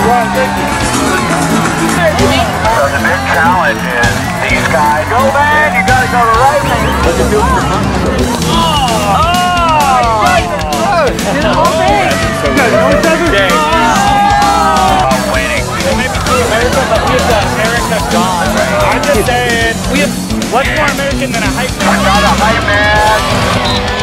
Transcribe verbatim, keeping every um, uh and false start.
So the big challenge is these guys. Go man, you gotta go to right. Look at you for fun. Oh! Oh! Right, it's the whole thing. I'm waiting. Maybe two America, but we have the America gone. I'm just saying, we have what's more American than a hype man? I got a hype man.